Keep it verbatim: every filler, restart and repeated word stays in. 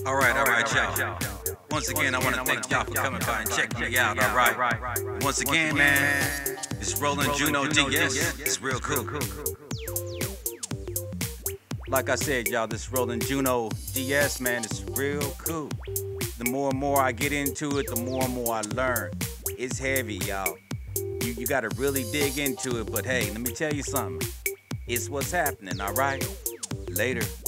All right, all right, y'all. Once again, I want to thank y'all for coming by and checking me out, all right? Once again, man, it's Roland Juno D S. It's real cool. Like I said, y'all, this Roland Juno D S, man, it's real cool. The more and more I get into it, the more and more I learn. It's heavy, y'all. You, you got to really dig into it, but hey, let me tell you something. It's what's happening, all right? Later.